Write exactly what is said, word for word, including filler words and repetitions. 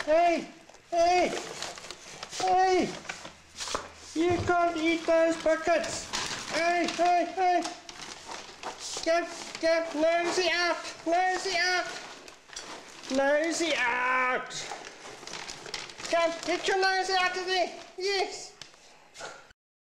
Hey, hey, hey! You can't eat those buckets! Hey, hey, hey! Get, get nosy out! Nosy out! Nosy out! Come, get your nose out of there! Yes!